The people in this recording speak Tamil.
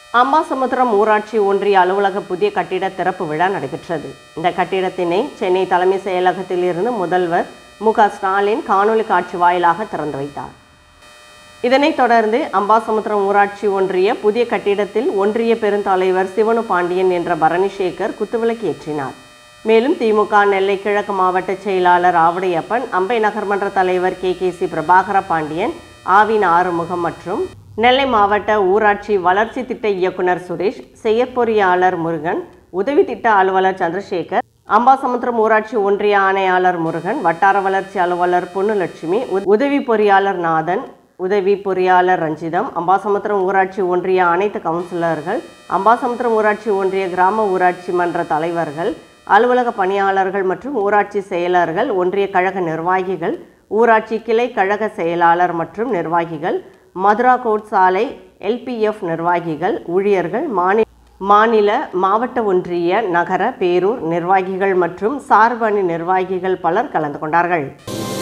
அம்பாசமுத்திரம் ஊராட்சி ஒன்றிய அலுவலக புதிய கட்டிட திறப்பு விழா நடைபெற்றது. இந்த கட்டிடத்தினை சென்னை தலைமை செயலகத்தில் இருந்து முதல்வர் K.K.C காணொலி காட்சி வாயிலாக திறந்து வைத்தார். இதனைத் தொடர்ந்து அம்பாசமுத்திரம் ஊராட்சி ஒன்றிய புதிய கட்டிடத்தில் ஒன்றிய பெருந்தலைவர் சிவனு பாண்டியன் என்ற பரணிசேகர் குத்துவிளக்கு ஏற்றினார். மேலும் திமுக நெல்லை கிழக்கு மாவட்ட செயலாளர் ஆவடையப்பன், அம்பை நகர்மன்ற தலைவர் K.K.C பிரபாகர பாண்டியன், ஆவின் ஆறுமுகம் மற்றும் நெல்லை மாவட்ட ஊராட்சி வளர்ச்சி திட்ட இயக்குனர் சுரேஷ், செயற்பொறியாளர் முருகன், உதவி திட்ட அலுவலர் சந்திரசேகர், அம்பாசமுத்திரம் ஊராட்சி ஒன்றிய ஆணையாளர் முருகன், வட்டார வளர்ச்சி அலுவலர் பொன்னுலட்சுமி, உதவி பொறியாளர் நாதன், உதவி பொறியாளர் ரஞ்சிதம், அம்பாசமுத்திரம் ஊராட்சி ஒன்றிய அனைத்து கவுன்சிலர்கள், அம்பாசமுத்திரம் ஊராட்சி ஒன்றிய கிராம ஊராட்சி மன்ற தலைவர்கள், அலுவலக பணியாளர்கள் மற்றும் ஊராட்சி செயலர்கள், ஒன்றிய கழக நிர்வாகிகள், ஊராட்சி கிளை கழக செயலாளர் மற்றும் நிர்வாகிகள், மதுரா கோட் சாலை LPF நிர்வாகிகள், ஊழியர்கள், மாநில மாவட்ட ஒன்றிய நகர பேரூர் நிர்வாகிகள் மற்றும் சார்பு அணி நிர்வாகிகள் பலர் கலந்து கொண்டார்கள்.